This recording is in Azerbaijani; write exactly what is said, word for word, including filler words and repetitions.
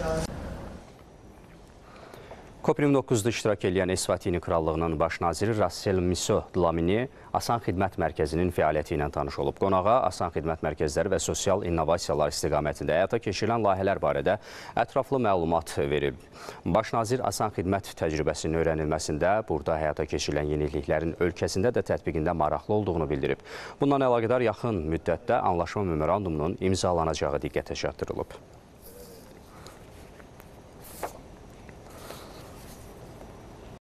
COP iyirmi doqquzda iştirak edən Esvatini Krallığının baş naziri Rassel Miso Dlamini Asan Xidmət Mərkəzinin fəaliyyəti ilə tanış olub. Qonağa Asan Xidmət Mərkəzləri və sosial innovasiyalar istiqamətində həyata keçirilən layihələr barədə ətraflı məlumat verib. Baş nazir Asan Xidmət təcrübəsinin öyrənilməsində, burada həyata keçirilən yeniliklərin ölkəsində də tətbiqində maraqlı olduğunu bildirib. Bundan əlaqədar yaxın müddətdə anlaşma memorandumunun imzalanacağı diqqətə çatdırılıb.